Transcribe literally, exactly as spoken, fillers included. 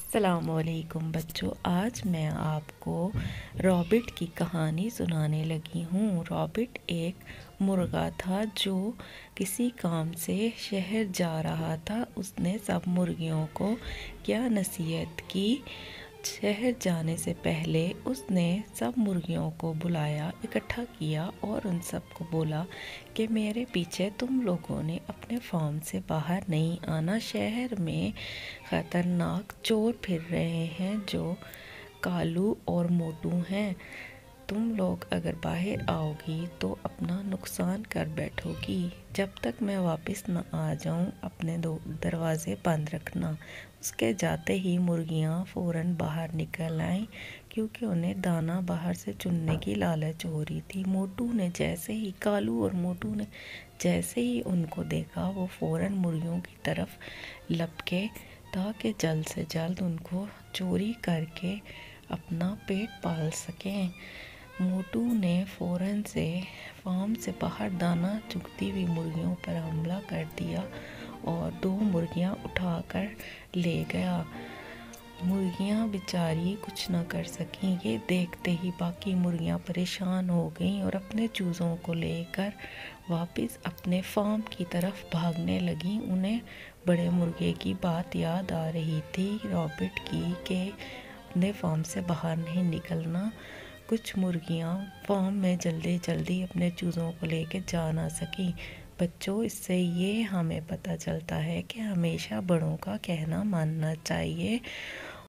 السلام علیکم بچوں، آج میں آپ کو رابٹ کی کہانی سنانے لگی ہوں۔ رابٹ ایک مرغا تھا جو کسی کام سے شہر جا رہا تھا۔ اس نے سب مرغیوں کو کیا نصیحت کی۔ شہر جانے سے پہلے اس نے سب مرغیوں کو بلایا، اکٹھا کیا اور ان سب کو بولا کہ میرے پیچھے تم لوگوں نے اپنے فارم سے باہر نہیں آنا۔ شہر میں خطرناک چور پھر رہے ہیں جو کالو اور موٹو ہیں۔ تم لوگ اگر باہر آؤ گی تو اپنا نقصان کر بیٹھو گی۔ جب تک میں واپس نہ آ جاؤں اپنے دروازے بند رکھنا۔ اس کے جاتے ہی مرغیاں فوراً باہر نکل آئیں کیونکہ انہیں دانہ باہر سے چننے کی لالچ ہو رہی تھی۔ موٹو نے جیسے ہی کالو اور موٹو نے جیسے ہی ان کو دیکھا وہ فوراً مرغیوں کی طرف لپکے تاکہ جلد سے جلد ان کو چوری کر کے اپنا پیٹ پال سکیں۔ موٹو نے فوراً سے فارم سے باہر دانہ چگتی ہوئی مرغیوں پر حملہ کر دیا اور دو مرغیاں اٹھا کر لے گیا۔ مرغیاں بیچاری کچھ نہ کر سکیں۔ یہ دیکھتے ہی باقی مرغیاں پریشان ہو گئیں اور اپنے چوزوں کو لے کر واپس اپنے فارم کی طرف بھاگنے لگیں۔ انہیں بڑے مرغے کی بات یاد آ رہی تھی رابٹ کی کہ اپنے فارم سے باہر نہیں نکلنا۔ کچھ مرغیاں فارم میں جلدی جلدی اپنے چوزوں کو لے کے جا نہ سکیں۔ بچوں، اس سے یہ ہمیں پتہ چلتا ہے کہ ہمیشہ بڑوں کا کہنا ماننا چاہیے